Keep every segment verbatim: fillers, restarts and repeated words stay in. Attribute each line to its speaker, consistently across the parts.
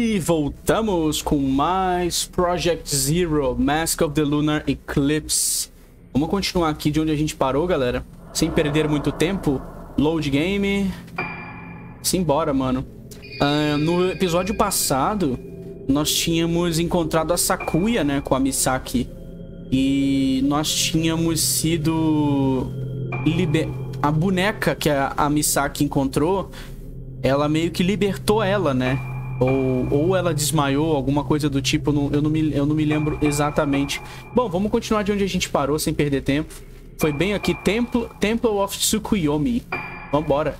Speaker 1: E voltamos com mais Project Zero, Mask of the Lunar Eclipse. Vamos continuar aqui de onde a gente parou, galera. Sem perder muito tempo. Load game. Simbora, mano. Uh, no episódio passado, nós tínhamos encontrado a Sakuya, né, com a Misaki. E nós tínhamos sido... Liber... A boneca que a, a Misaki encontrou, ela meio que libertou ela, né? Ou, ou ela desmaiou, alguma coisa do tipo, eu não, eu, não me, eu não me lembro exatamente. Bom, vamos continuar de onde a gente parou, sem perder tempo. Foi bem aqui, Temple, Temple of Tsukuyomi. Vambora.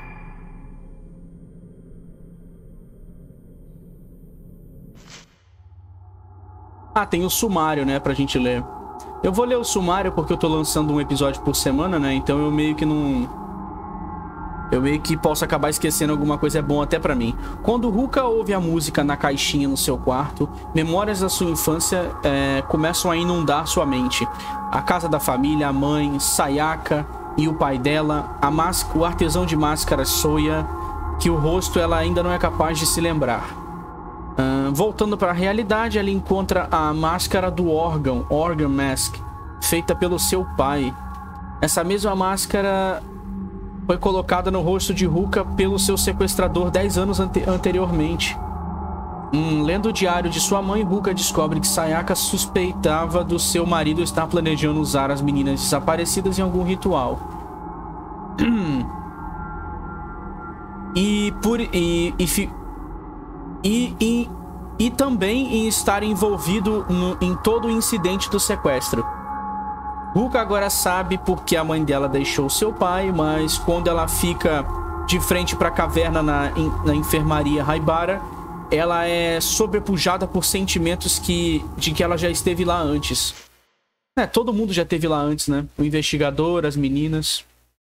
Speaker 1: Ah, tem o sumário, né, pra gente ler. Eu vou ler o sumário porque eu tô lançando um episódio por semana, né, então eu meio que não... Eu meio que posso acabar esquecendo alguma coisa, é bom até pra mim. Quando Ruka ouve a música na caixinha no seu quarto, memórias da sua infância é, começam a inundar sua mente. A casa da família, a mãe, Sayaka e o pai dela, a o artesão de máscaras Soya, que o rosto ela ainda não é capaz de se lembrar. Uh, voltando para a realidade, ela encontra a máscara do órgão, Organ Mask, feita pelo seu pai. Essa mesma máscara... foi colocada no rosto de Ruka pelo seu sequestrador dez anos ante anteriormente. Um, lendo o diário de sua mãe, Ruka descobre que Sayaka suspeitava do seu marido estar planejando usar as meninas desaparecidas em algum ritual. e, por, e, e, e, e, e também em estar envolvido no, em todo o incidente do sequestro. Ruka agora sabe porque a mãe dela deixou seu pai, mas quando ela fica de frente para a caverna na, na enfermaria Haibara, ela é sobrepujada por sentimentos que, de que ela já esteve lá antes. É, todo mundo já esteve lá antes, né? O investigador, as meninas...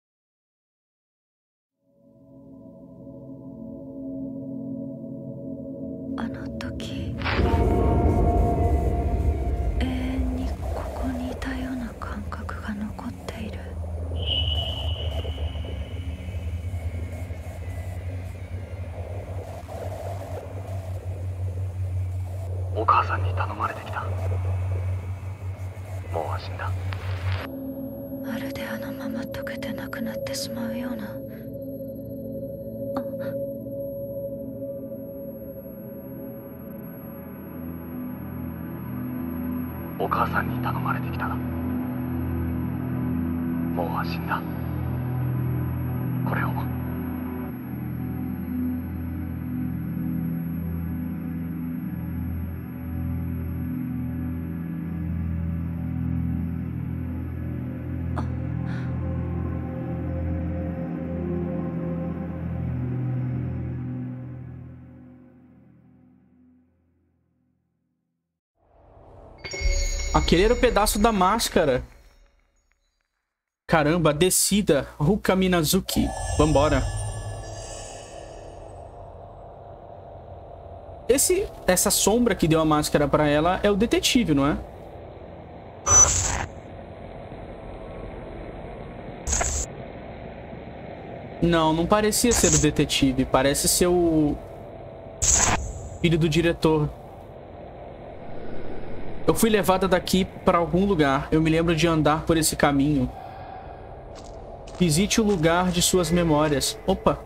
Speaker 1: Aquele era o pedaço da máscara. Caramba, descida. Ruka Minazuki. Vambora. Esse, essa sombra que deu a máscara pra ela é o detetive, não é? Não, não parecia ser o detetive. Parece ser o filho do diretor. Eu fui levada daqui para algum lugar. Eu me lembro de andar por esse caminho. Visite o lugar de suas memórias. Opa!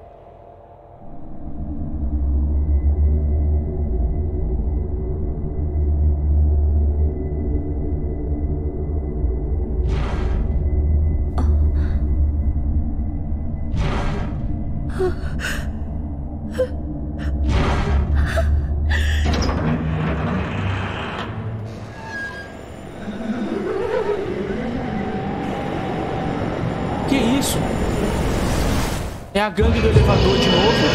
Speaker 1: É a gangue do elevador de novo.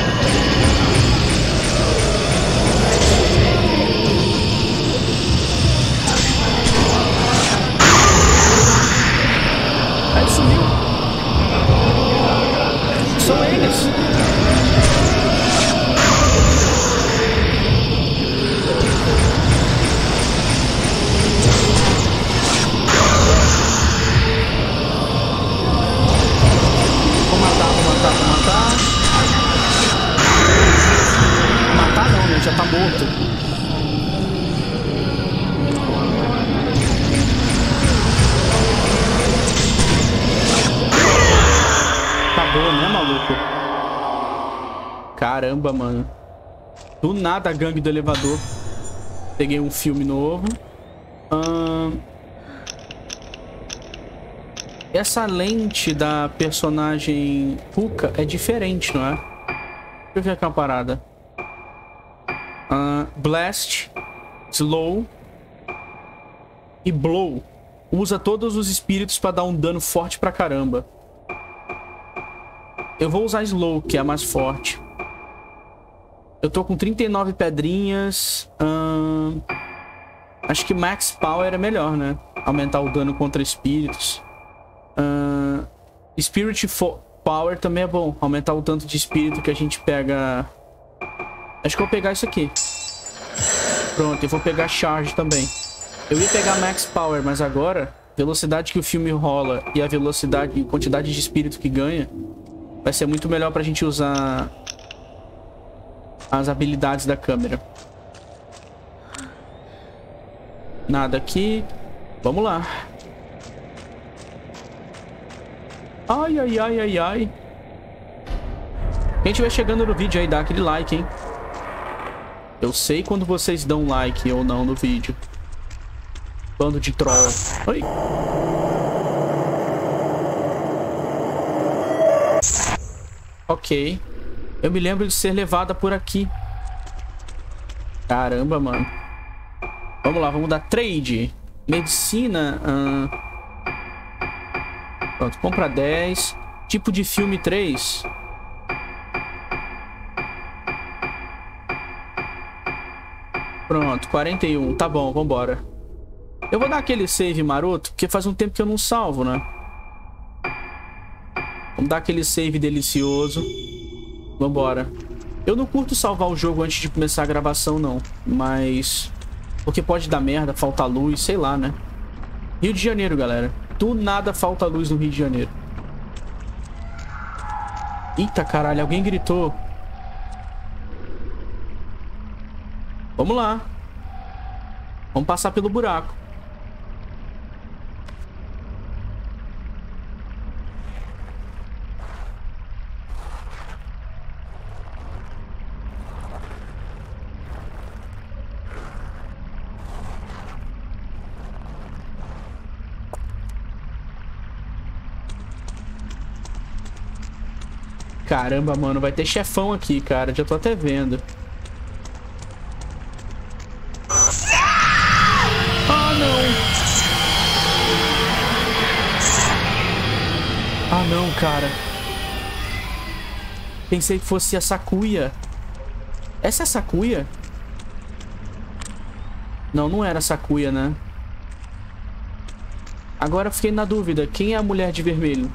Speaker 1: Aí sumiu. São eles. Vou matar, vou matar, vou matar. torto. Acabou, né, maluco? Caramba, mano. Do nada a gangue do elevador. Peguei um filme novo. Ahn... Essa lente da personagem Puka é diferente, não é? Deixa eu ver aqui uma parada. Uh, Blast, Slow e Blow. Usa todos os espíritos pra dar um dano forte pra caramba. Eu vou usar Slow, que é a mais forte. Eu tô com trinta e nove pedrinhas. Uh, acho que Max Power é melhor, né? Aumentar o dano contra espíritos. Uh, Spirit Power também é bom. Aumentar o tanto de espírito que a gente pega. Acho que eu vou pegar isso aqui. Pronto, eu vou pegar Charge também. Eu ia pegar Max Power, mas agora velocidade que o filme rola e a velocidade e quantidade de espírito que ganha vai ser muito melhor pra gente usar as habilidades da câmera. Nada aqui. Vamos lá. Ai, ai, ai, ai, ai. Quem estiver chegando no vídeo aí, dá aquele like, hein? Eu sei quando vocês dão like ou não no vídeo. Bando de troll. Oi. Ok. Eu me lembro de ser levada por aqui. Caramba, mano. Vamos lá, vamos dar trade. Medicina. Hum... Pronto, compra dez. Tipo de filme três. Pronto, quarenta e um. Tá bom, vambora. Eu vou dar aquele save maroto, porque faz um tempo que eu não salvo, né? Vamos dar aquele save delicioso. Vambora. Eu não curto salvar o jogo antes de começar a gravação, não. Mas... porque pode dar merda, falta luz, sei lá, né? Rio de Janeiro, galera. Do nada falta luz no Rio de Janeiro. Eita, caralho, alguém gritou. Vamos lá. Vamos passar pelo buraco. Caramba, mano, vai ter chefão aqui, cara. Já tô até vendo. Ah, não. Ah, não, cara. Pensei que fosse a Sakuya. Essa é a Sakuya? Não, não era a Sakuya, né? Agora fiquei na dúvida. Quem é a mulher de vermelho?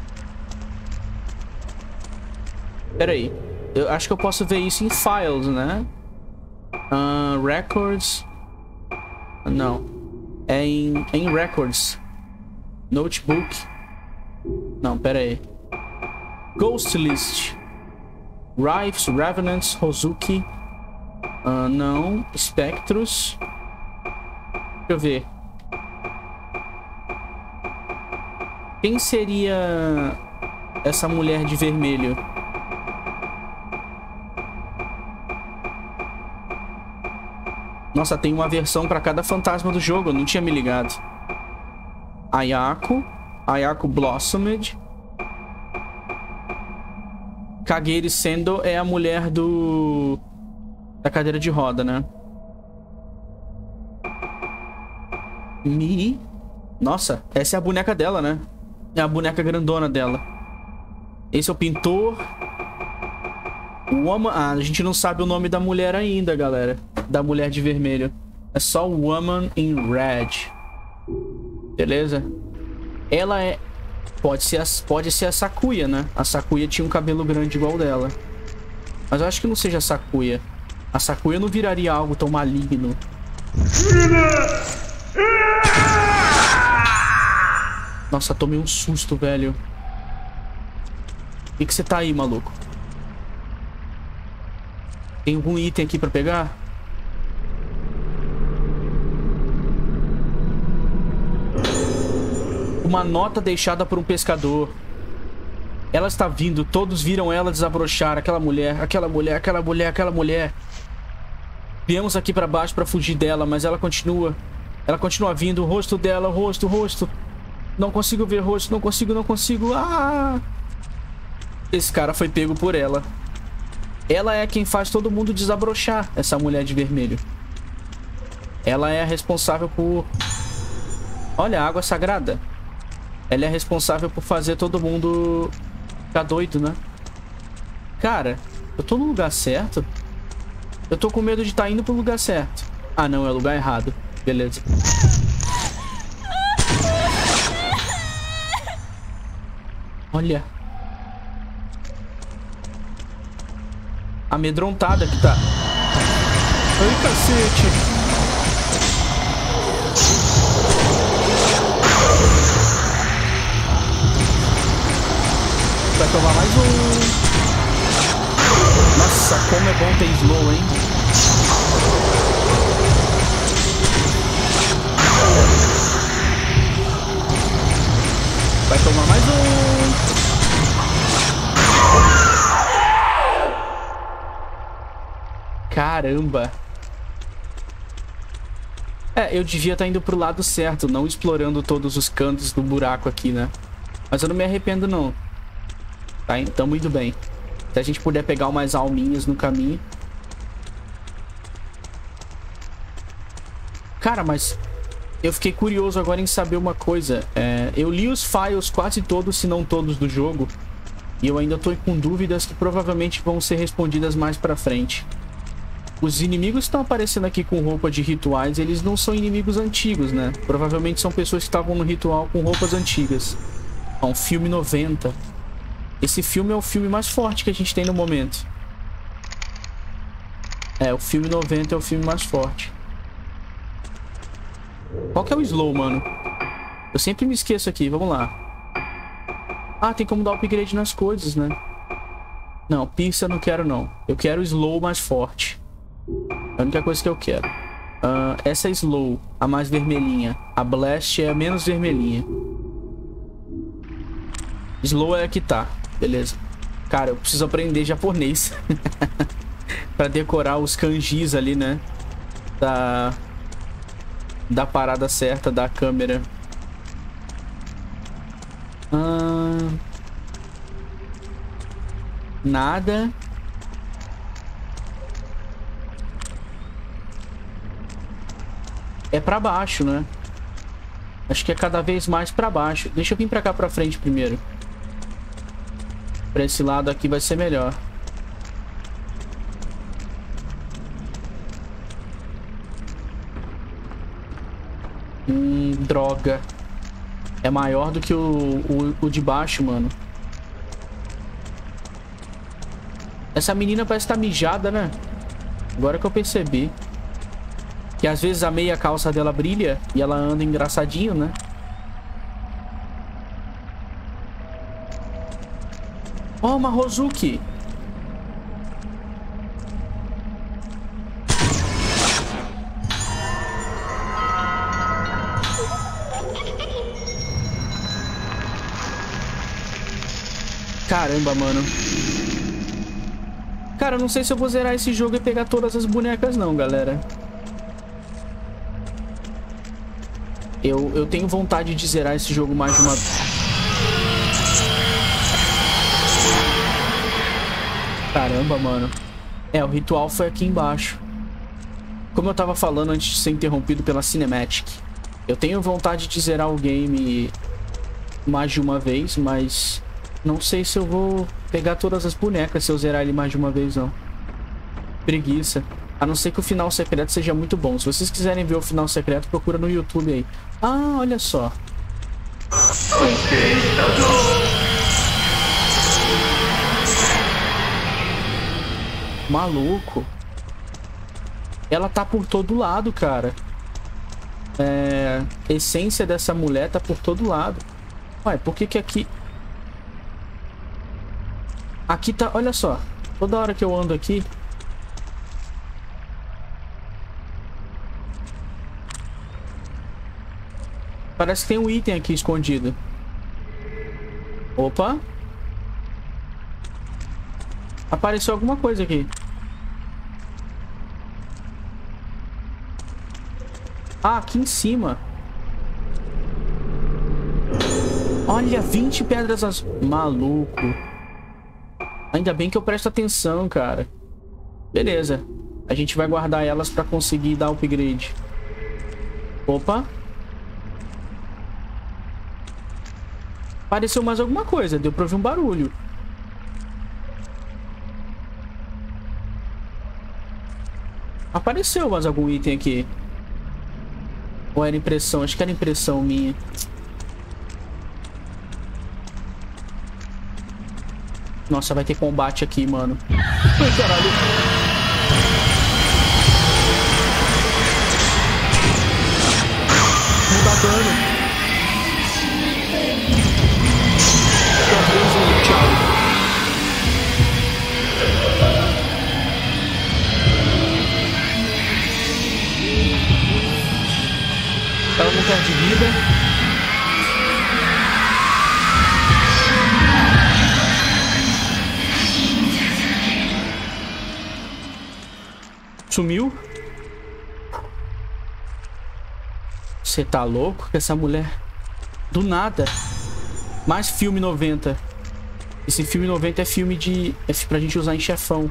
Speaker 1: Pera aí. Eu acho que eu posso ver isso em Files, né? Uh, records. Não. É em, é em Records. Notebook. Não, pera aí. Ghost List. Rives, Revenants, Hozuki. Uh, não. Spectros. Deixa eu ver. Quem seria essa mulher de vermelho? Nossa, tem uma versão pra cada fantasma do jogo. Eu não tinha me ligado. Ayako. Ayako Blossomed. Kageri Sendo é a mulher do... da cadeira de roda, né? Mi. Nossa, essa é a boneca dela, né? É a boneca grandona dela. Esse é o pintor. Woman... Ah, a gente não sabe o nome da mulher ainda, galera. Da mulher de vermelho. É só Woman in Red. Beleza? Ela é... Pode ser a, pode ser a Sakuya, né? A Sakuya tinha um cabelo grande igual dela. Mas eu acho que não seja a Sakuya. A Sakuya não viraria algo tão maligno. Nossa, tomei um susto, velho. Por que você tá aí, maluco? Tem algum item aqui pra pegar? Uma nota deixada por um pescador. Ela está vindo. Todos viram ela desabrochar. Aquela mulher, aquela mulher, aquela mulher, aquela mulher. Viemos aqui pra baixo pra fugir dela, mas ela continua. Ela continua vindo. O rosto dela, o rosto, o rosto. Não consigo ver o rosto, não consigo, não consigo. Ah! Esse cara foi pego por ela. Ela é quem faz todo mundo desabrochar, essa mulher de vermelho. Ela é a responsável por... Olha, a água sagrada. Ela é a responsável por fazer todo mundo ficar doido, né? Cara, eu tô no lugar certo? Eu tô com medo de estar indo pro lugar certo. Ah, não, é o lugar errado. Beleza. Olha. Amedrontada que tá. Ai, cacete. Vai tomar mais um. Nossa, como é bom ter slow, hein? Vai tomar mais um. Caramba. É, eu devia estar indo pro lado certo, não explorando todos os cantos do buraco aqui, né? Mas eu não me arrependo, não. Tá, tamo indo bem. Se a gente puder pegar umas alminhas no caminho. Cara, mas eu fiquei curioso agora em saber uma coisa. É, eu li os files quase todos, se não todos, do jogo. E eu ainda tô com dúvidas que provavelmente vão ser respondidas mais pra frente. Os inimigos que estão aparecendo aqui com roupa de rituais, eles não são inimigos antigos, né? Provavelmente são pessoas que estavam no ritual com roupas antigas. É um filme noventa. Esse filme é o filme mais forte que a gente tem no momento. É, o filme noventa é o filme mais forte. Qual que é o slow, mano? Eu sempre me esqueço aqui, vamos lá. Ah, tem como dar upgrade nas coisas, né? Não, pizza eu não quero, não. Eu quero o slow mais forte. É a única coisa que eu quero. Uh, essa é slow, a mais vermelhinha. A blast é a menos vermelhinha. Slow é a que tá. Beleza. Cara, eu preciso aprender japonês. Pra decorar os kanjis ali, né? Da... Da parada certa da câmera. Uh... Nada. É pra baixo, né? Acho que é cada vez mais pra baixo. Deixa eu vir pra cá pra frente primeiro. Pra esse lado aqui vai ser melhor. Hum, droga. É maior do que o, o, o de baixo, mano. Essa menina parece estar mijada, né? Agora que eu percebi. Que às vezes a meia calça dela brilha e ela anda engraçadinho, né? Oh, uma Rozuki. Caramba, mano. Cara, eu não sei se eu vou zerar esse jogo e pegar todas as bonecas não, galera. Eu, eu tenho vontade de zerar esse jogo mais de uma... Caramba, mano. É, o ritual foi aqui embaixo. Como eu tava falando antes de ser interrompido pela Cinematic, eu tenho vontade de zerar o game mais de uma vez, mas não sei se eu vou pegar todas as bonecas se eu zerar ele mais de uma vez, não. Preguiça. A não ser que o final secreto seja muito bom. Se vocês quiserem ver o final secreto, procura no YouTube aí. Ah, olha só. Maluco. Ela tá por todo lado, cara. É... A essência dessa mulher tá por todo lado. Ué, por que que aqui... Aqui tá... Olha só. Toda hora que eu ando aqui... Parece que tem um item aqui escondido. Opa. Apareceu alguma coisa aqui. Ah, aqui em cima. Olha, vinte pedras azuis. Maluco. Ainda bem que eu presto atenção, cara. Beleza. A gente vai guardar elas pra conseguir dar upgrade. Opa. Apareceu mais alguma coisa. Deu pra ouvir um barulho. Apareceu mais algum item aqui. Ou era impressão? Acho que era impressão minha. Nossa, vai ter combate aqui, mano. Ai, caralho. Não dá dano. Tchau. Ela não perde vida. Sumiu. Você tá louco com essa mulher? Do nada. Mais filme noventa. Esse filme noventa é filme de... é pra gente usar em chefão.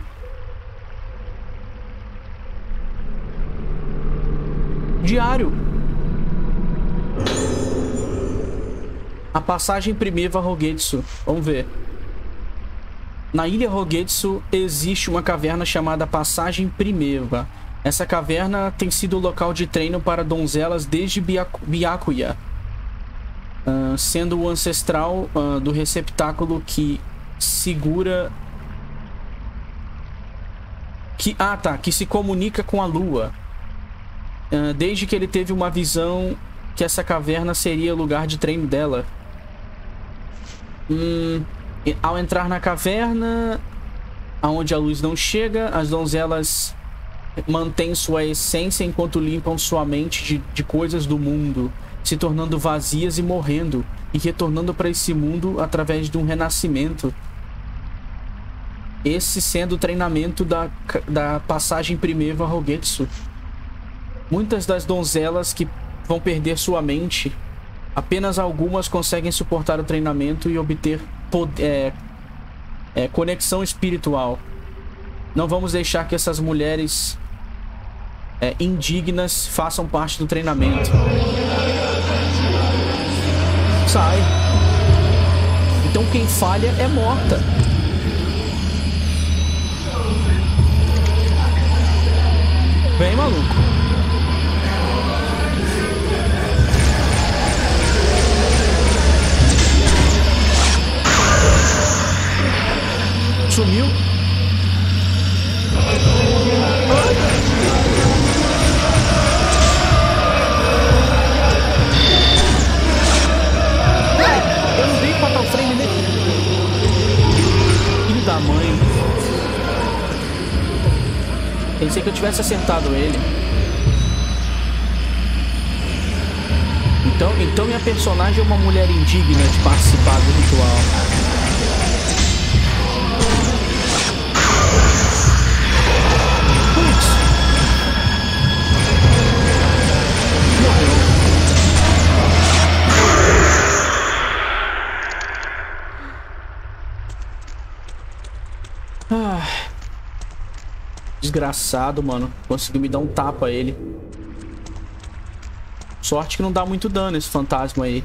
Speaker 1: Diário. A passagem Primeva Rogetsu. Vamos ver. Na ilha Rogetsu existe uma caverna chamada Passagem Primeva. Essa caverna tem sido o local de treino para donzelas desde Byaku Byakuya, uh, sendo o ancestral uh, do receptáculo que segura... Que, ah, tá. Que se comunica com a lua. Uh, desde que ele teve uma visão que essa caverna seria o lugar de treino dela. Hum... Ao entrar na caverna, aonde a luz não chega, as donzelas mantêm sua essência enquanto limpam sua mente de, de coisas do mundo, se tornando vazias e morrendo, e retornando para esse mundo através de um renascimento. Esse sendo o treinamento da, da passagem Primeva Rogetsu. Muitas das donzelas que vão perder sua mente, apenas algumas conseguem suportar o treinamento e obter poder, é, é, conexão espiritual. Não vamos deixar que essas mulheres é, indignas façam parte do treinamento. Sai. Então quem falha é morta. Vem, maluco. Sumiu. Eu não dei fatal frame nele. Filho da mãe. Pensei que eu tivesse acertado ele. Então, então minha personagem é uma mulher indigna de participar do ritual. Ah, desgraçado, mano. Conseguiu me dar um tapa a ele. Sorte que não dá muito dano esse fantasma aí.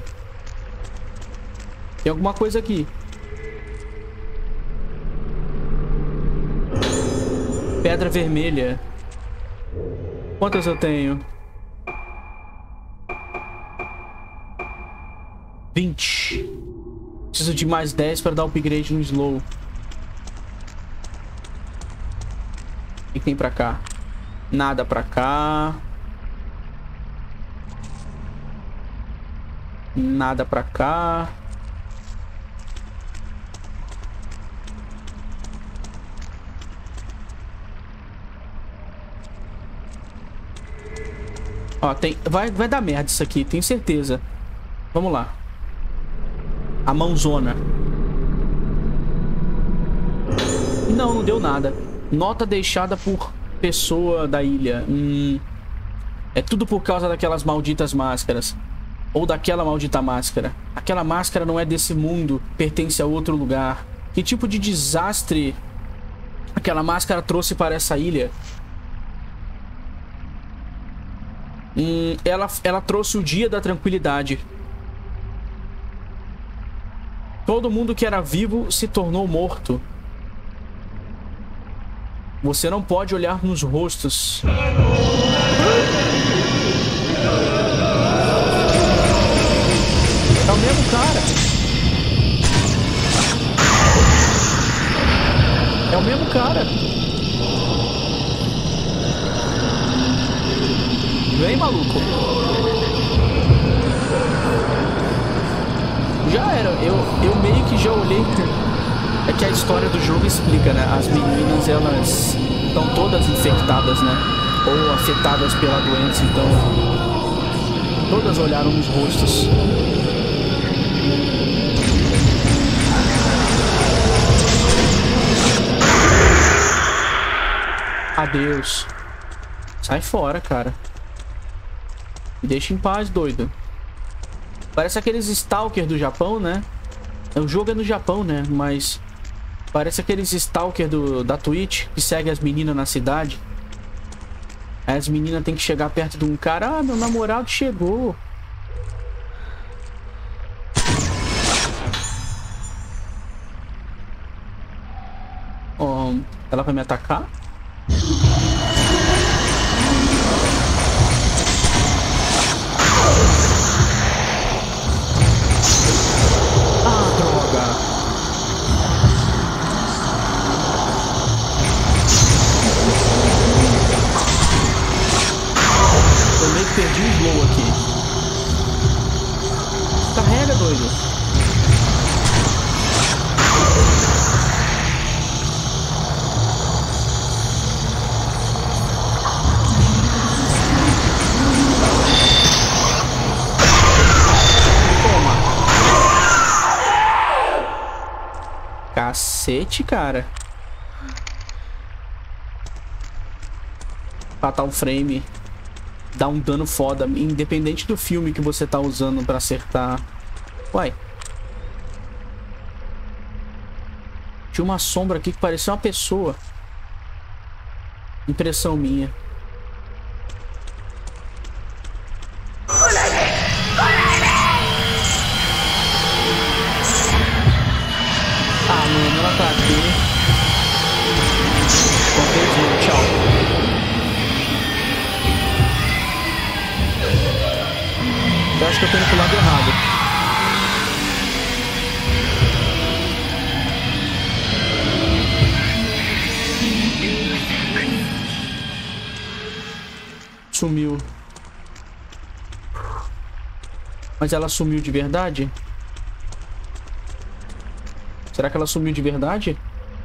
Speaker 1: Tem alguma coisa aqui. Pedra vermelha. Quantas eu tenho? vinte. Preciso de mais dez para dar upgrade no slow. O que tem pra cá? Nada pra cá. Nada pra cá. Ó, tem... Vai, vai dar merda isso aqui, tenho certeza. Vamos lá. A mãozona. Não, não deu nada. Nota deixada por pessoa da ilha. Hum, é tudo por causa daquelas malditas máscaras. Ou daquela maldita máscara. Aquela máscara não é desse mundo. Pertence a outro lugar. Que tipo de desastre aquela máscara trouxe para essa ilha? Hum, ela, ela trouxe o dia da tranquilidade. Todo mundo que era vivo se tornou morto. Você não pode olhar nos rostos. É o mesmo cara. É o mesmo cara. Vem, maluco. Já era. Eu, eu meio que já olhei. É que a história do jogo explica, né? As meninas, elas estão todas infectadas, né? Ou afetadas pela doença, então... Todas olharam nos rostos. Adeus. Sai fora, cara. Me deixa em paz, doido. Parece aqueles stalker do Japão, né? O jogo é no Japão, né? Mas... Parece aqueles stalker do, da Twitch que segue as meninas na cidade. Aí as meninas tem que chegar perto de um cara. Ah, meu namorado chegou. Oh, ela vai me atacar? Ah, droga. Eu meio que perdi um blow aqui. Carrega, doido. Toma. Cacete, cara. Fatal frame. Dá um dano foda, independente do filme que você tá usando pra acertar. Uai. Tinha uma sombra aqui que parecia uma pessoa. Impressão minha. Ah, mano, ela tá aqui. Bom, tchau. Eu acho que eu tô indo pro lado errado. Sumiu. Mas ela sumiu de verdade? Será que ela sumiu de verdade?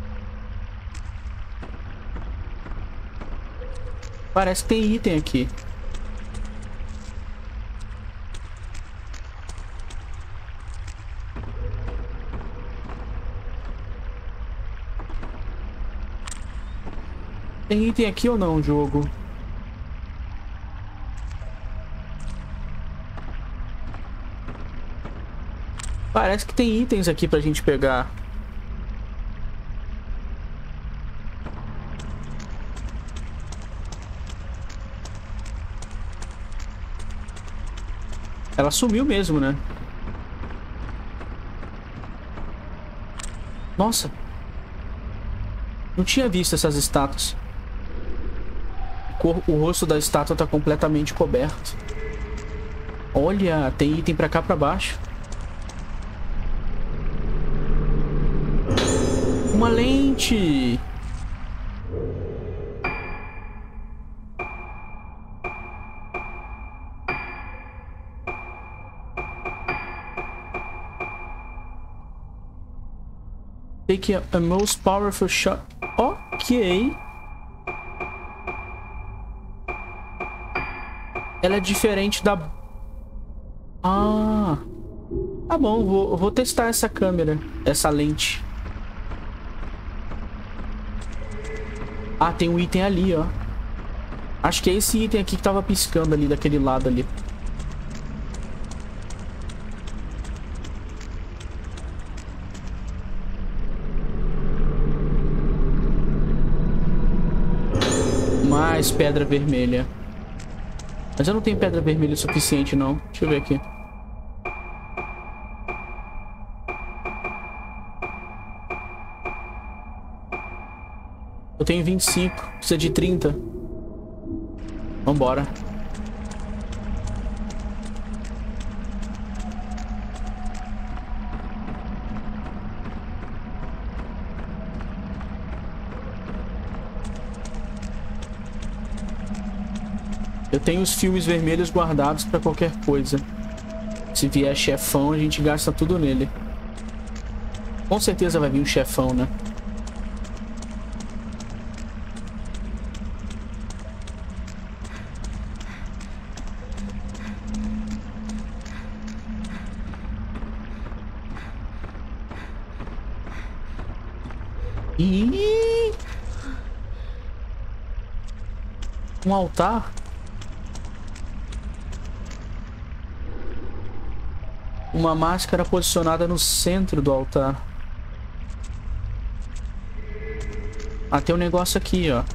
Speaker 1: Parece que tem item aqui. Tem item aqui ou não, jogo? Parece que tem itens aqui pra gente pegar. Ela sumiu mesmo, né? Nossa. Não tinha visto essas estátuas. O rosto da estátua tá completamente coberto. Olha, tem item pra cá pra baixo. Uma lente. Take a, a most powerful shot. Ok. Ela é diferente da... Ah. Tá bom, vou, vou testar essa câmera, essa lente. Ah, tem um item ali, ó. Acho que é esse item aqui que tava piscando ali, daquele lado ali. Mais pedra vermelha. Mas eu não tenho pedra vermelha o suficiente, não. Deixa eu ver aqui. Eu tenho vinte e cinco. Precisa de trinta. Vambora. Eu tenho os filmes vermelhos guardados pra qualquer coisa. Se vier chefão, a gente gasta tudo nele. Com certeza vai vir um chefão, né? Ih! Um altar? Uma máscara posicionada no centro do altar. Ah, tem um negócio aqui, ó.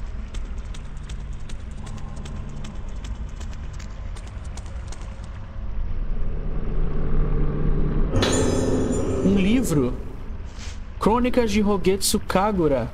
Speaker 1: Um livro. Crônicas de Hogetsu Kagura.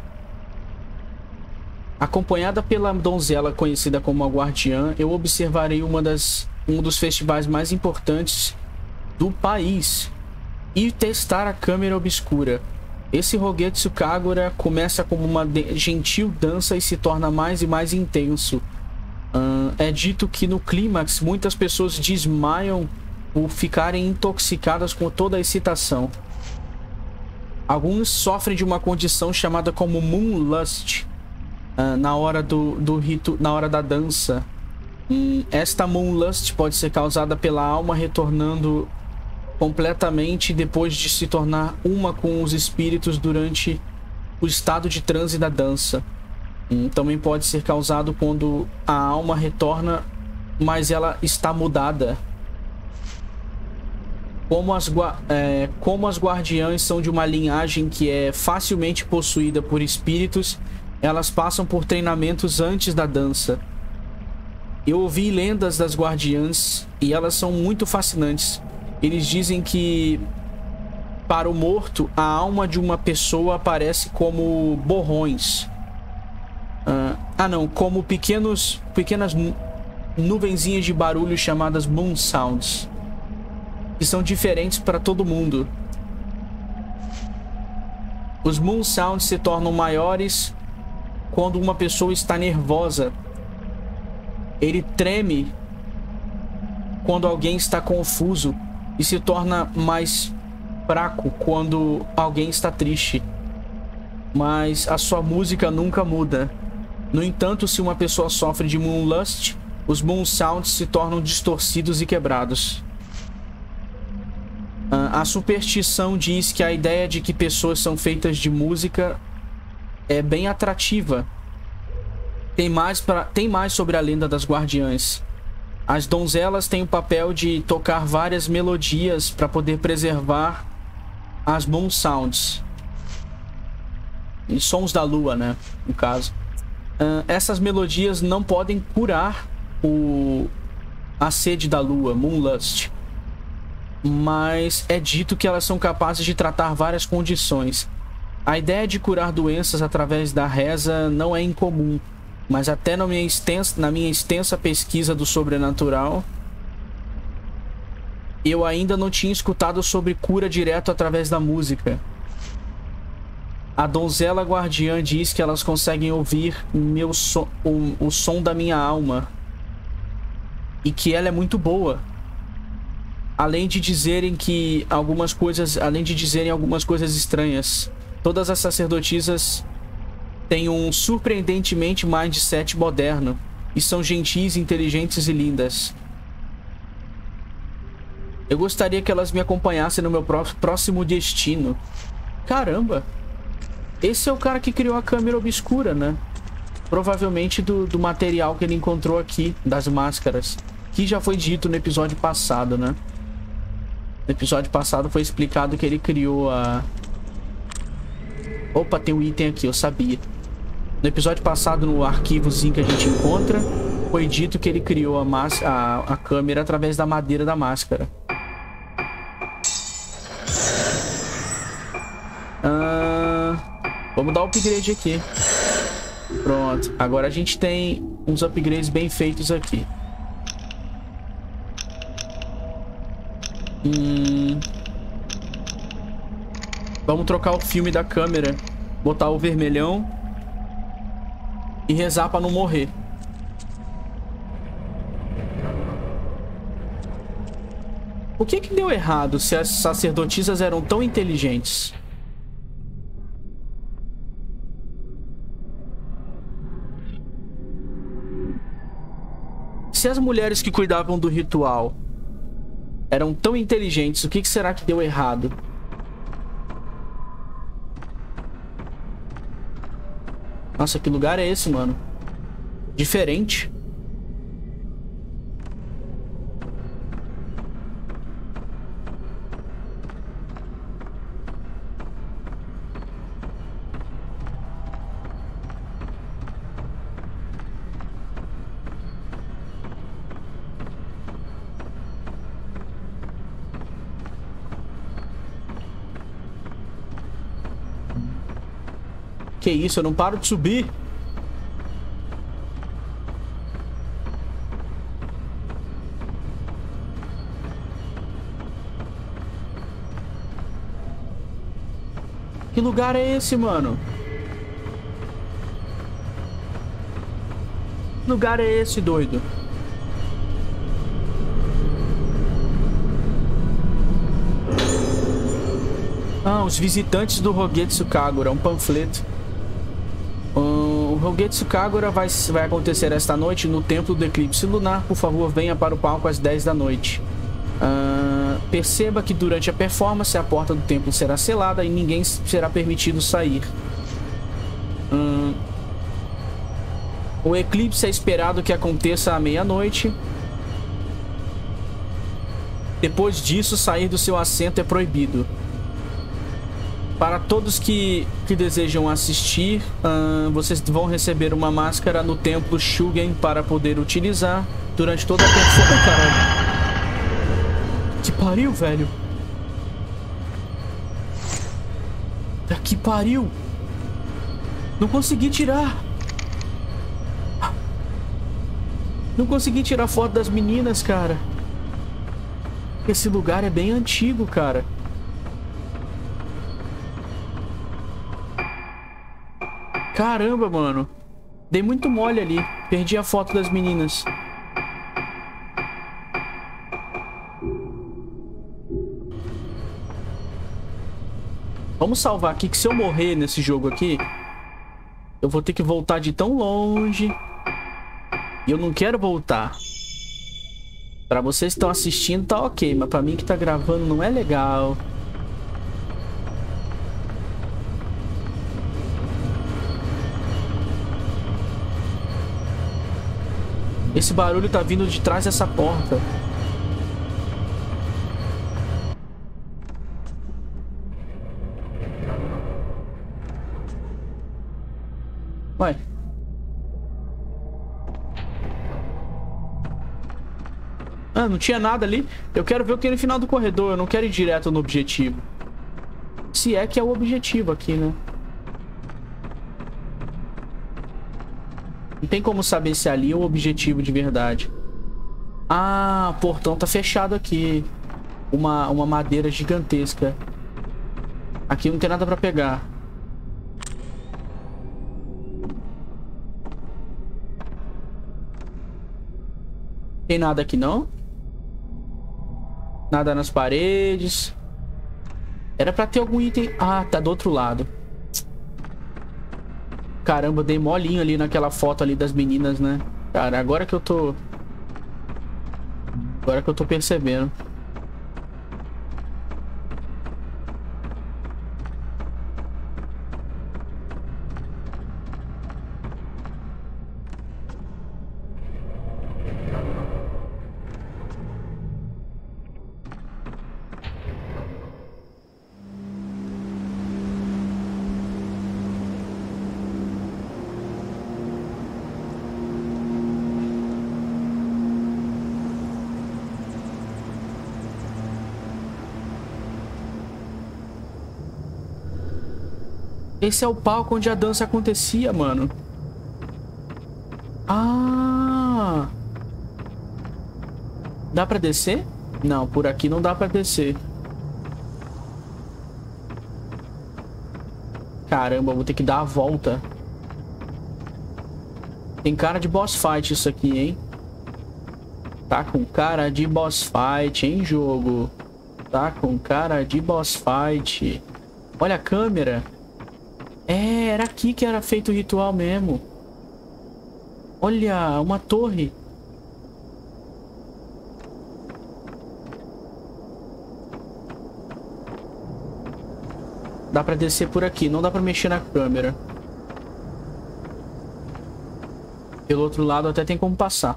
Speaker 1: Acompanhada pela donzela conhecida como a Guardiã, eu observarei uma das, um dos festivais mais importantes do país e testar a câmera obscura. Esse Hogetsu Kagura começa como uma gentil dança e se torna mais e mais intenso. Uh, é dito que no clímax muitas pessoas desmaiam por ficarem intoxicadas com toda a excitação. Alguns sofrem de uma condição chamada como Moonlust uh, na hora do, do rito, na hora da dança. Hum, esta Moonlust pode ser causada pela alma retornando completamente depois de se tornar uma com os espíritos durante o estado de transe da dança. Hum, também pode ser causado quando a alma retorna, mas ela está mudada. Como as, é, como as guardiãs são de uma linhagem que é facilmente possuída por espíritos, elas passam por treinamentos antes da dança. Eu ouvi lendas das guardiãs e elas são muito fascinantes. Eles dizem que para o morto, a alma de uma pessoa aparece como borrões. Uh, ah não, como pequenos, pequenas nuvenzinhas de barulho chamadas Moon Sounds, que são diferentes para todo mundo. Os Moon Sounds se tornam maiores quando uma pessoa está nervosa. Ele treme quando alguém está confuso e se torna mais fraco quando alguém está triste. Mas a sua música nunca muda. No entanto, se uma pessoa sofre de Moonlust, os Moon Sounds se tornam distorcidos e quebrados. A superstição diz que a ideia de que pessoas são feitas de música é bem atrativa. Tem mais, pra, tem mais sobre a lenda das guardiãs. As donzelas têm o papel de tocar várias melodias para poder preservar as Moon Sounds. E sons da lua, né? No caso. Uh, essas melodias não podem curar o, a sede da lua, Moonlust. Mas é dito que elas são capazes de tratar várias condições. A ideia de curar doenças através da reza não é incomum, mas até na minha extensa, na minha extensa pesquisa do sobrenatural, eu ainda não tinha escutado sobre cura direto através da música. A donzela guardiã diz que elas conseguem ouvir meu so, o, o som da minha alma e que ela é muito boa. Além de dizerem que algumas coisas, além de dizerem algumas coisas estranhas, todas as sacerdotisas têm um surpreendentemente mindset moderno e são gentis, inteligentes e lindas. Eu gostaria que elas me acompanhassem no meu próximo destino. Caramba. Esse é o cara que criou a câmera obscura, né? Provavelmente do, do material que ele encontrou aqui, das máscaras. Que já foi dito no episódio passado, né? No episódio passado foi explicado que ele criou a... Opa, tem um item aqui, eu sabia. No episódio passado, no arquivozinho que a gente encontra, foi dito que ele criou a, mas... a, a câmera através da madeira da máscara. Ah, vamos dar um upgrade aqui. Pronto, agora a gente tem uns upgrades bem feitos aqui. Hum... Vamos trocar o filme da câmera, botar o vermelhão e rezar pra não morrer. O que que deu errado se as sacerdotisas eram tão inteligentes? Se as mulheres que cuidavam do ritual eram tão inteligentes, o que que será que deu errado? Nossa, que lugar é esse, mano? Diferente. Que isso, eu não paro de subir. Que lugar é esse, mano? Que lugar é esse, doido? Ah, os visitantes do Rogetsu Kagura, um panfleto. O Rogetsu Kagura vai, vai acontecer esta noite no Templo do Eclipse Lunar. Por favor, venha para o palco às dez da noite. Uh, perceba que durante a performance a porta do templo será selada e ninguém será permitido sair. Uh, o eclipse é esperado que aconteça à meia-noite. Depois disso, sair do seu assento é proibido. Para todos que, que desejam assistir, uh, vocês vão receber uma máscara no templo Shugen para poder utilizar durante toda a performance. Caralho. Que pariu, velho. Que pariu. Não consegui tirar. Não consegui tirar foto das meninas, cara. Esse lugar é bem antigo, cara. Caramba, mano. Dei muito mole ali. Perdi a foto das meninas. Vamos salvar aqui, que se eu morrer nesse jogo aqui, eu vou ter que voltar de tão longe. E eu não quero voltar. Pra vocês que estão assistindo, tá ok. Mas pra mim que tá gravando não é legal. Esse barulho tá vindo de trás dessa porta. Ué. Ah, não tinha nada ali. Eu quero ver o que tem no final do corredor. Eu não quero ir direto no objetivo. Se é que é o objetivo aqui, né? Não tem como saber se ali é o objetivo de verdade. Ah, o portão tá fechado aqui. Uma, uma madeira gigantesca. Aqui não tem nada pra pegar. Tem nada aqui não? Nada nas paredes. Era pra ter algum item. Ah, tá do outro lado. Caramba, eu dei molinho ali naquela foto ali das meninas, né? Cara, agora que eu tô... Agora que eu tô percebendo. Esse é o palco onde a dança acontecia, mano. Ah! Dá pra descer? Não, por aqui não dá pra descer. Caramba, vou ter que dar a volta. Tem cara de boss fight isso aqui, hein? Tá com cara de boss fight, hein, jogo? Tá com cara de boss fight. Olha a câmera. É, era aqui que era feito o ritual mesmo. Olha, uma torre. Dá pra descer por aqui, não dá pra mexer na câmera. Pelo outro lado até tem como passar.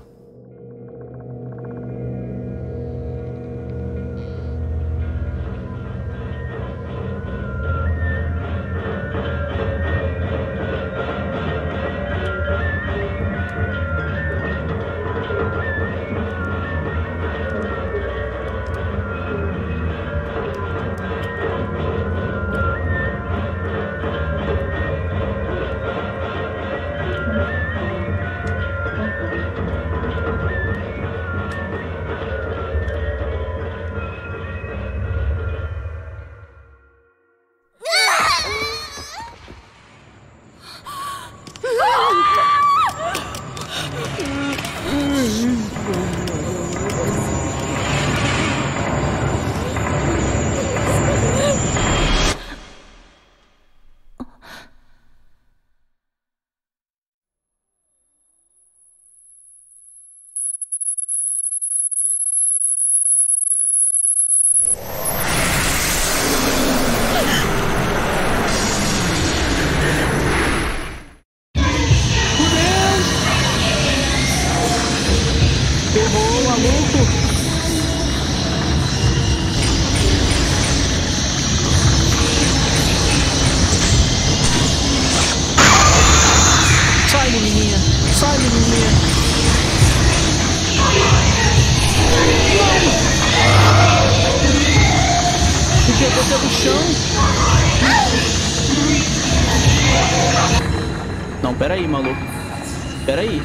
Speaker 1: Não, pera aí, maluco. Pera aí.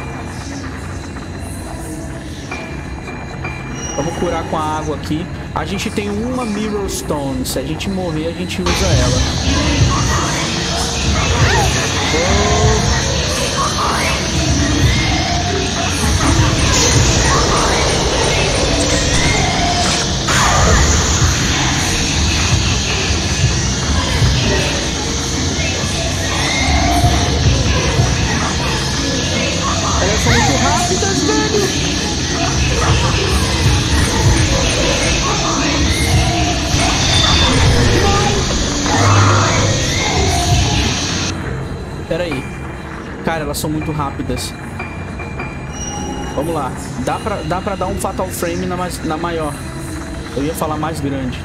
Speaker 1: Vamos curar com a água aqui. A gente tem uma Mirror Stone. Se a gente morrer, a gente usa ela. Oh. Elas são muito rápidas, velho. Pera aí. Cara, elas são muito rápidas. Vamos lá. Dá pra, dá pra dar um Fatal Frame na, mais, na maior. Eu ia falar mais grande.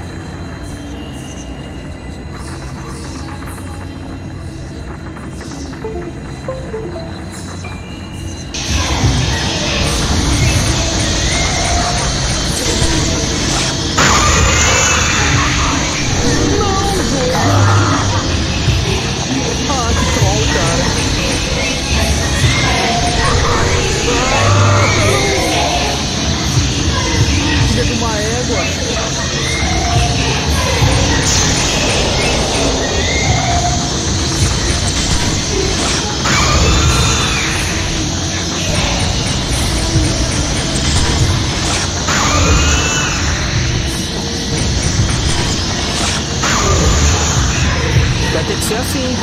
Speaker 1: Vai ter que ser assim.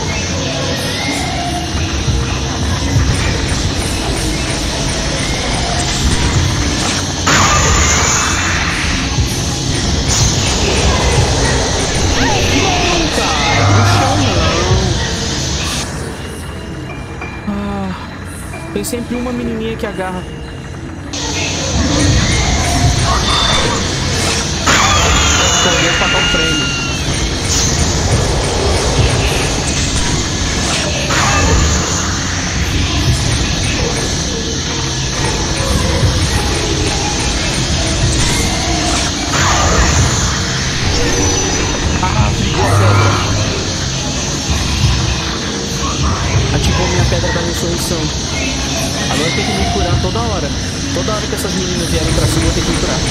Speaker 1: Não, cara, no chão não. Ah, tem sempre uma menininha que agarra. Perdeu pra dar um frame. ressurreição. Agora eu tenho que me curar toda hora. Toda hora que essas meninas vierem pra cima, eu tenho que me curar.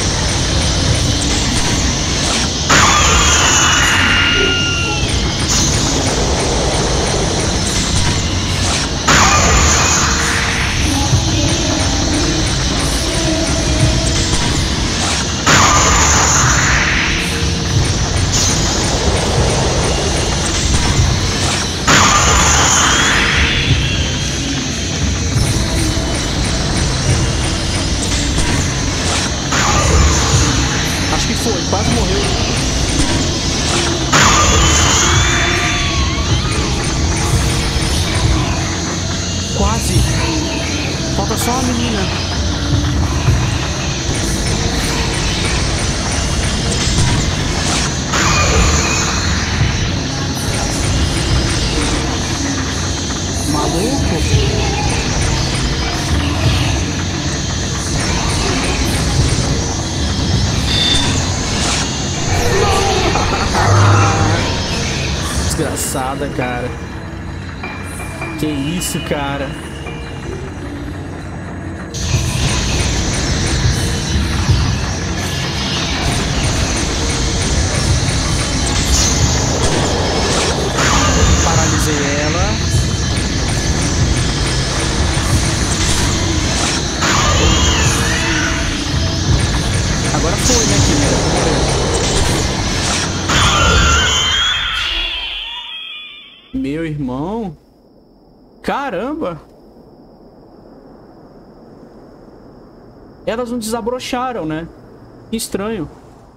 Speaker 1: Quase morreu. Quase. Falta só uma menina. Maluco. Desgraçada, cara. Que isso, cara. Paralisei ela. Agora foi, né, querida? Meu irmão. Caramba. Elas não desabrocharam, né? Que estranho.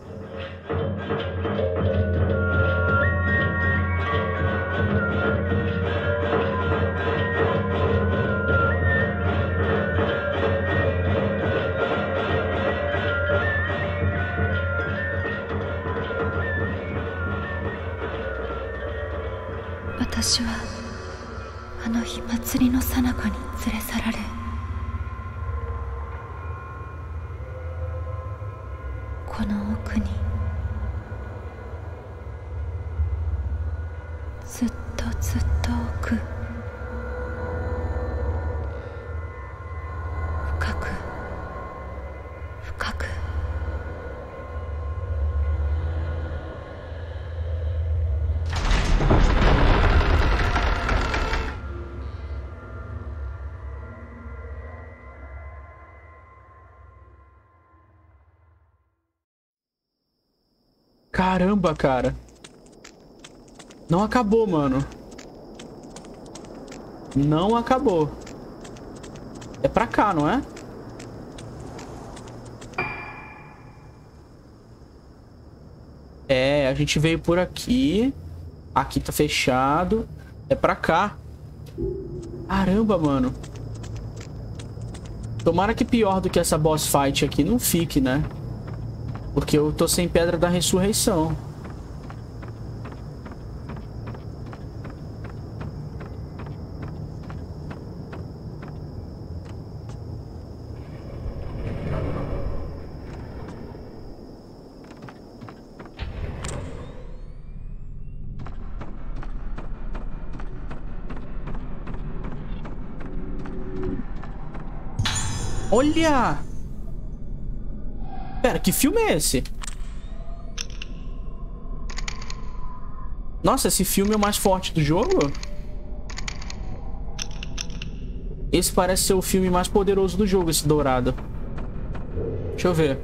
Speaker 2: 私はあの日祭りの最中に連れ去られ、この奥にずっとずっと奥、深く深く
Speaker 1: Caramba, cara. Não acabou, mano. Não acabou. É pra cá, não é? É, a gente veio por aqui. Aqui tá fechado. É pra cá. Caramba, mano. Tomara que pior do que essa boss fight aqui não fique, né? Porque eu tô sem pedra da ressurreição. Olha! Pera, que filme é esse? Nossa, esse filme é o mais forte do jogo? Esse parece ser o filme mais poderoso do jogo, esse dourado. Deixa eu ver.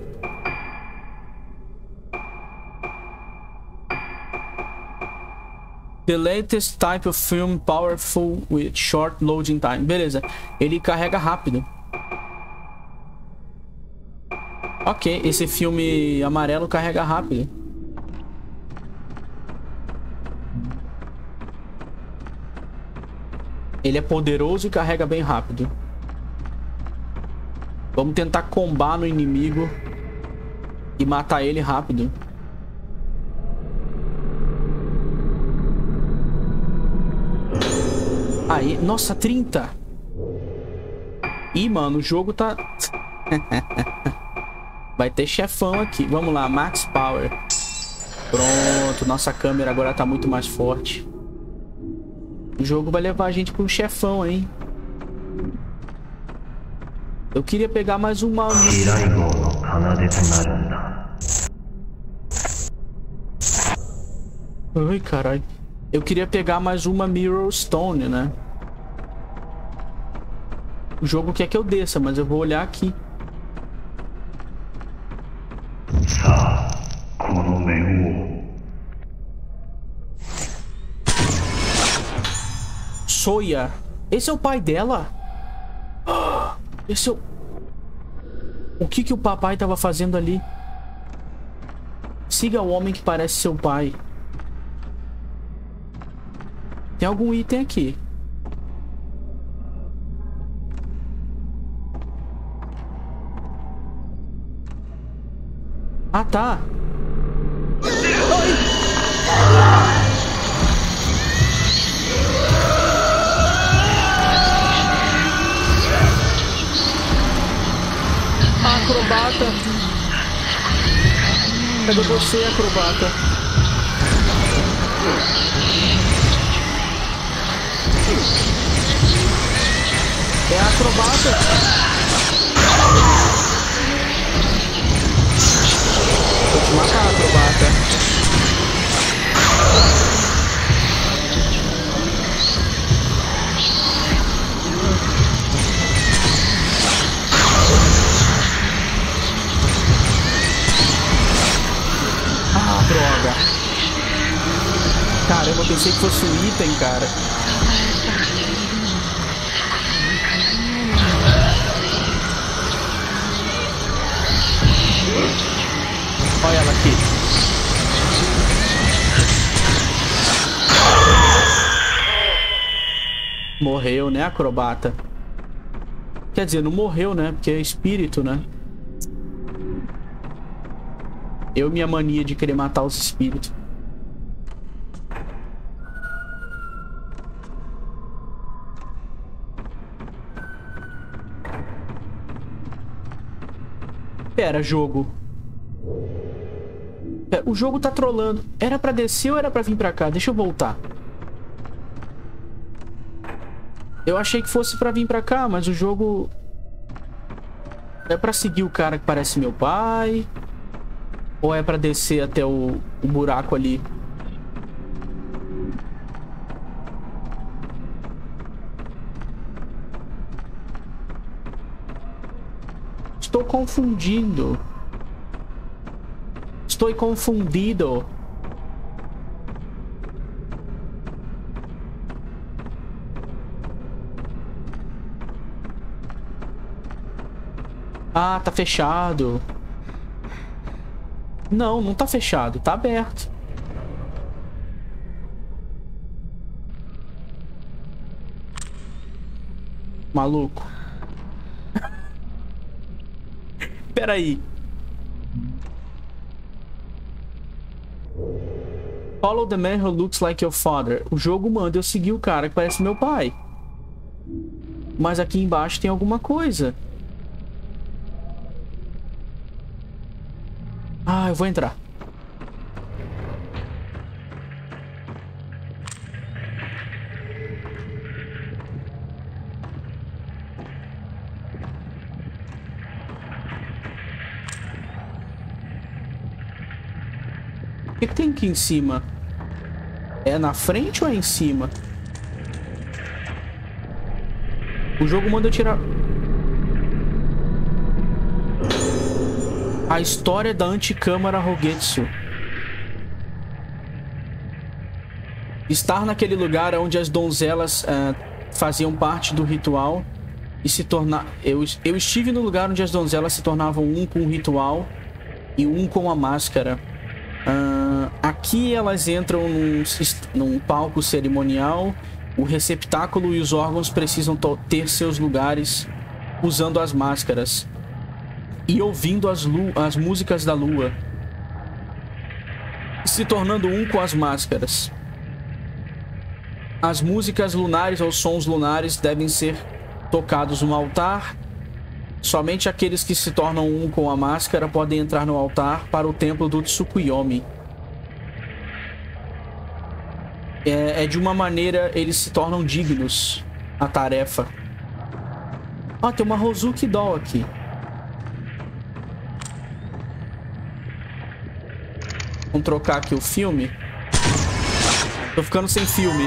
Speaker 1: The latest type of film powerful with short loading time. Beleza. Ele carrega rápido. Ok, esse filme amarelo carrega rápido. Ele é poderoso e carrega bem rápido. Vamos tentar combar no inimigo e matar ele rápido. Aí, nossa, trinta. Ih, mano, o jogo tá... Vai ter chefão aqui. Vamos lá, Max Power. Pronto, nossa câmera agora tá muito mais forte. O jogo vai levar a gente para um chefão, hein? Eu queria pegar mais uma... Ai, caralho. Eu queria pegar mais uma Mirror Stone, né? O jogo quer que eu desça, mas eu vou olhar aqui. Soya. Esse é o pai dela? Esse é o... O que que o papai tava fazendo ali? Siga o homem que parece seu pai. Tem algum item aqui? Ah, tá. Acrobata. Cadê você, acrobata? É a acrobata. Vou te matar, acrobata. Ah, droga. Caramba, eu pensei que fosse um item, cara. Olha ela aqui. Morreu, né, acrobata? Quer dizer, não morreu, né? Porque é espírito, né? Eu e minha mania de querer matar os espíritos. Pera, jogo. O jogo tá trolando. Era pra descer ou era pra vir pra cá? Deixa eu voltar. Eu achei que fosse pra vir pra cá, mas o jogo... É pra seguir o cara que parece meu pai? Ou é pra descer até o, o buraco ali? Estou confundindo. Estou confundido. Ah, tá fechado. Não, não tá fechado. Tá aberto. Maluco. Pera aí. Follow the man who looks like your father. O jogo manda eu seguir o cara que parece meu pai. Mas aqui embaixo tem alguma coisa. Ah, eu vou entrar. O que, que tem aqui em cima? É na frente ou é em cima? O jogo manda eu tirar... A história da anticâmara Rogetsu. Estar naquele lugar onde as donzelas uh, faziam parte do ritual e se tornar... Eu, eu estive no lugar onde as donzelas se tornavam um com o ritual e um com a máscara. Uh, aqui elas entram num, num palco cerimonial. O receptáculo e os órgãos precisam ter seus lugares usando as máscaras e ouvindo as, as músicas da lua, se tornando um com as máscaras. As músicas lunares ou sons lunares devem ser tocados no altar. Somente aqueles que se tornam um com a máscara podem entrar no altar para o templo do Tsukuyomi. É, é de uma maneira eles se tornam dignos à tarefa. Ó, tem uma Rozuki Doll aqui. Vamos trocar aqui o filme. Tô ficando sem filme.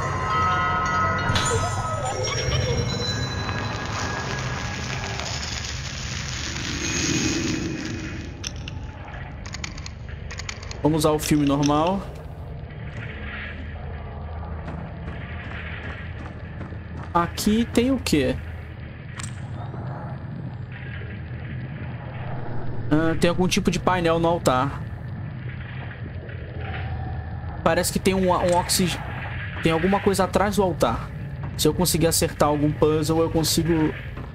Speaker 1: Vamos usar o filme normal. Aqui tem o quê? Ah, tem algum tipo de painel no altar. Parece que tem um, um oxigênio. Tem alguma coisa atrás do altar. Se eu conseguir acertar algum puzzle, eu consigo...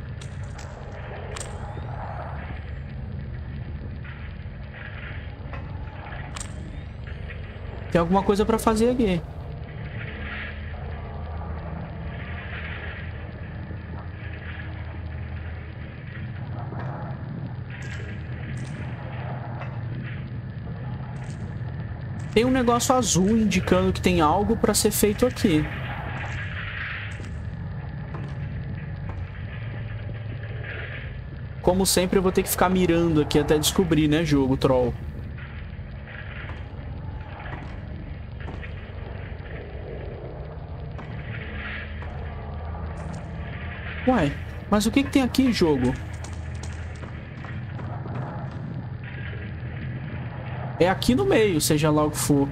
Speaker 1: Tem alguma coisa pra fazer aqui. Tem um negócio azul indicando que tem algo pra ser feito aqui. Como sempre, eu vou ter que ficar mirando aqui até descobrir, né, jogo, troll. Uai, mas o que que tem aqui, jogo? É aqui no meio, seja lá o que for.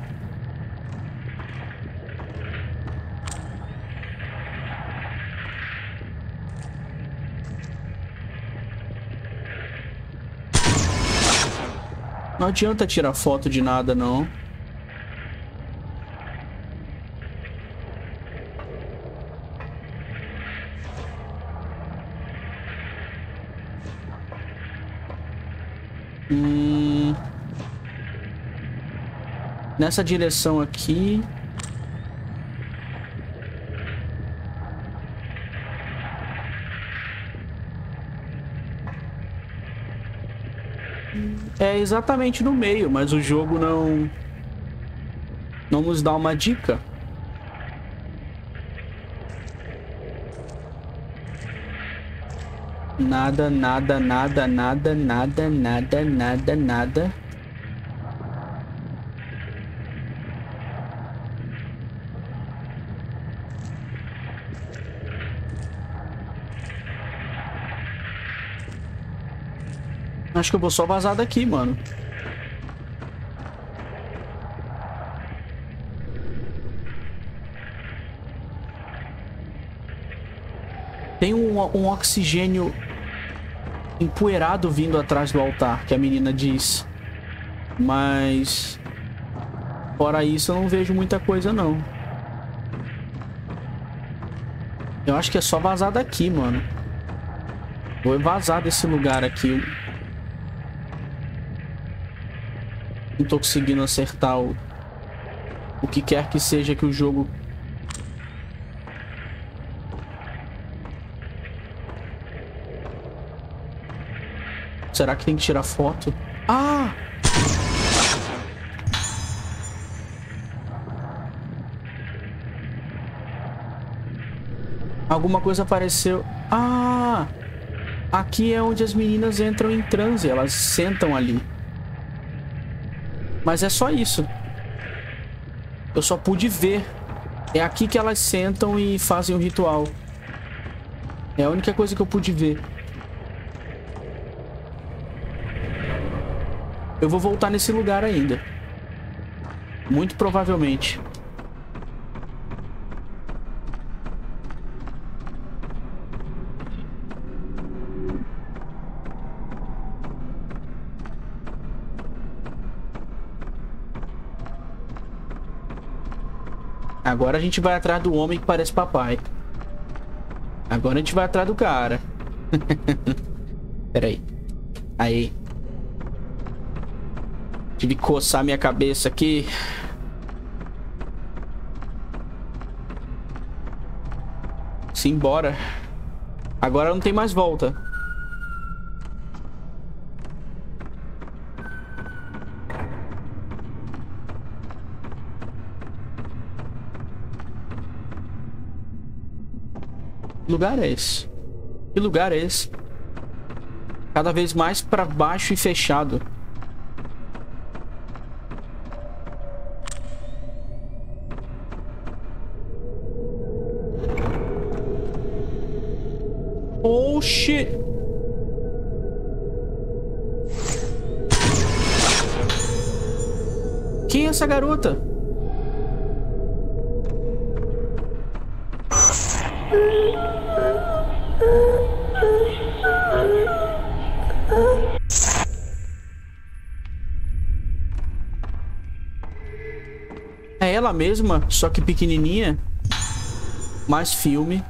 Speaker 1: Não adianta tirar foto de nada, não. Hum... Nessa direção aqui. É exatamente no meio, mas o jogo não... Não nos dá uma dica. Nada, nada, nada, nada, nada, nada, nada, nada. Acho que eu vou só vazar daqui, mano. Tem um, um oxigênio empoeirado vindo atrás do altar, que a menina diz. Mas... fora isso, eu não vejo muita coisa, não. Eu acho que é só vazar daqui, mano. Vou vazar desse lugar aqui. Não tô conseguindo acertar o... o que quer que seja que o jogo... Será que tem que tirar foto? Ah! Alguma coisa apareceu. Ah! Aqui é onde as meninas entram em transe. Elas sentam ali. Mas é só isso. Eu só pude ver. É aqui que elas sentam e fazem o ritual. É a única coisa que eu pude ver. Eu vou voltar nesse lugar ainda. Muito provavelmente. Agora a gente vai atrás do homem que parece papai. Agora a gente vai atrás do cara. Pera aí. Aí. Tive que coçar minha cabeça aqui. Simbora. Agora não tem mais volta. Que lugar é esse? Que lugar é esse? Cada vez mais pra baixo e fechado. Oh, shit! Quem é essa garota? É ela mesma, só que pequenininha. Mais filme.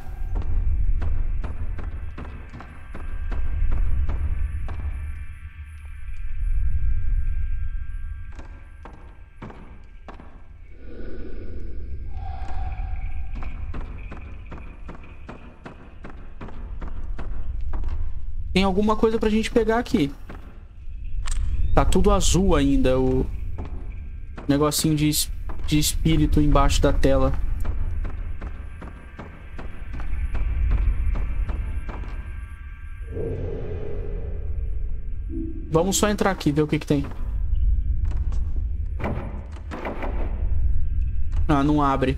Speaker 1: Tem alguma coisa pra gente pegar aqui. Tá tudo azul ainda, o negocinho de, de espírito embaixo da tela. Vamos só entrar aqui e ver o que que tem. Ah, não abre.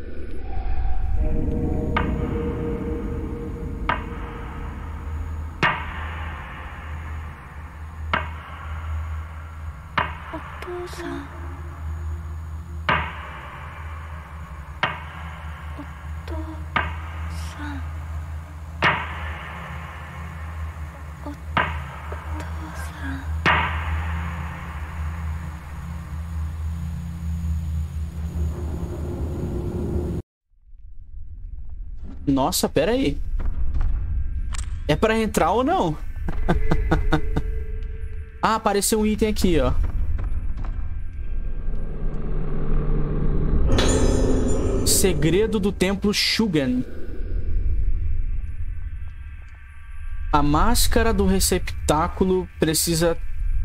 Speaker 1: Nossa, pera aí. É pra entrar ou não? Ah, apareceu um item aqui, ó. Segredo do Templo Shugen. A máscara do receptáculo precisa...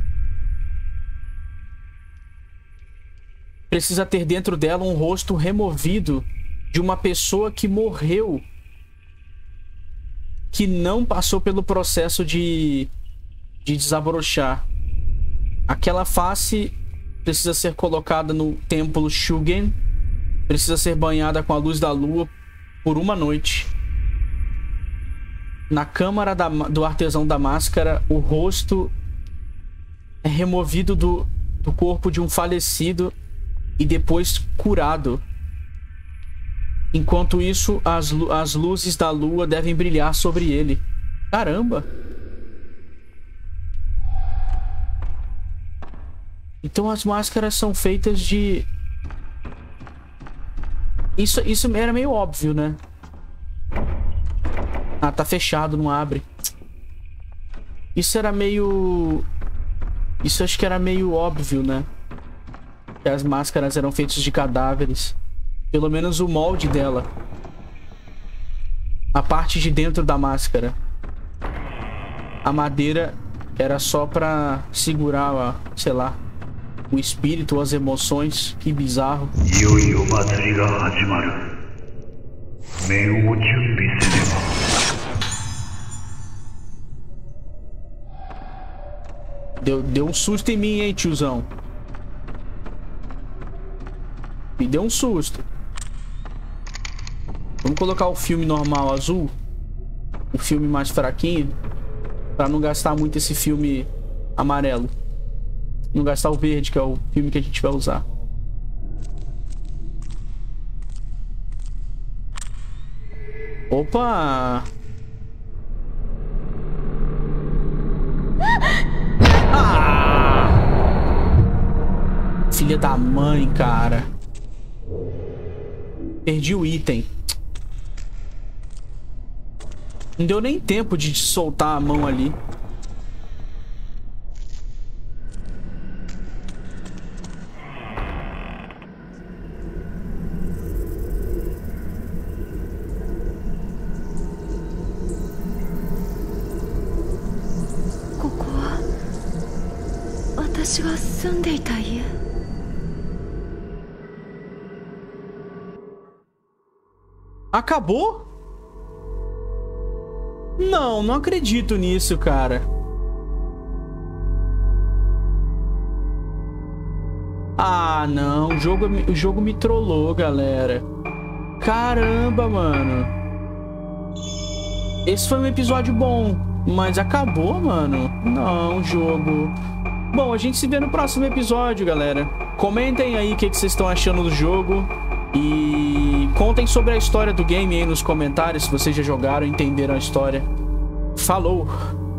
Speaker 1: Precisa ter dentro dela um rosto removido de uma pessoa que morreu, que não passou pelo processo de, de desabrochar. Aquela face precisa ser colocada no templo Shugen, precisa ser banhada com a luz da lua por uma noite. Na câmara da, do artesão da máscara, o rosto é removido do, do corpo de um falecido e depois curado. Enquanto isso, as, as luzes da lua devem brilhar sobre ele. Caramba! Então as máscaras são feitas de... Isso, isso era meio óbvio, né? Ah, tá fechado, não abre. Isso era meio... Isso acho que era meio óbvio, né? Que as máscaras eram feitas de cadáveres. Pelo menos o molde dela. A parte de dentro da máscara. A madeira era só pra segurar, sei lá, o espírito ou as emoções. Que bizarro. Deu, deu um susto em mim, hein, tiozão. Me deu um susto. Vamos colocar o filme normal azul. O filme mais fraquinho. Pra não gastar muito esse filme amarelo. Não gastar o verde, que é o filme que a gente vai usar. Opa! Ah! Filha da mãe, cara. Perdi o item. Não deu nem tempo de soltar a mão ali. Acabou? Não, não acredito nisso, cara. Ah, não. O jogo, o jogo me trollou, galera. Caramba, mano. Esse foi um episódio bom, mas acabou, mano. Não, jogo. Bom, a gente se vê no próximo episódio, galera. Comentem aí o que, que vocês estão achando do jogo. E contem sobre a história do game aí nos comentários, se vocês já jogaram e entenderam a história. Falou!